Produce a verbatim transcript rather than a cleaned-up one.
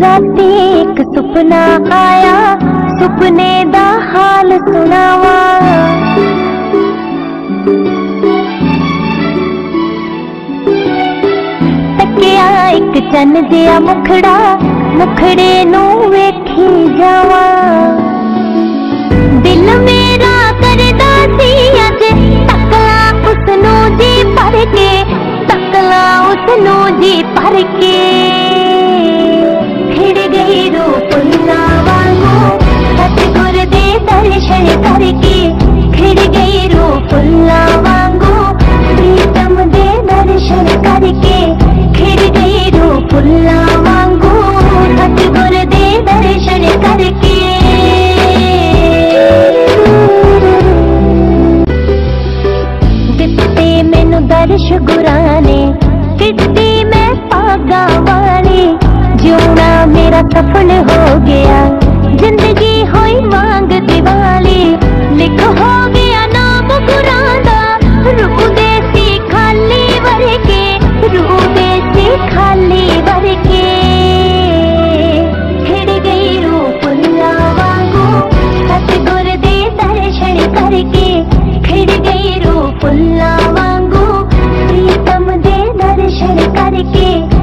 राती एक सुपना आया, सुपने दा हाल सुनावा। तकिया एक चन जिया मुखड़ा, मुखड़े नू वेखी जावा। दिल मेरा करदा सी अज तकला उसनू जी भर के, तकला उसनू जी भर के। खिड़ गई रूप वांगू सतगुर दे दर्शन करके, खिड़ गई रूप वांगू प्रीतम दे दर्शन करके, खिड़ गई रूप वांगू सतगुर दे दर्शन करके। दिते मैनू दर्श गुरां ने, किड्डी मैं पागा वाली। जिउना मेरा सफल हो गया, जिंदगी होई मांग दिवाली। लिख हो गया नाम गुरां दा, रूह दे सी खाली भर के, रूह दे सी खाली भर के। खिड़ गई रूप वांगू सतगुर दे दर्शन करके, खिड़ गई रूप वांगू प्रीतम दे दर्शन करके।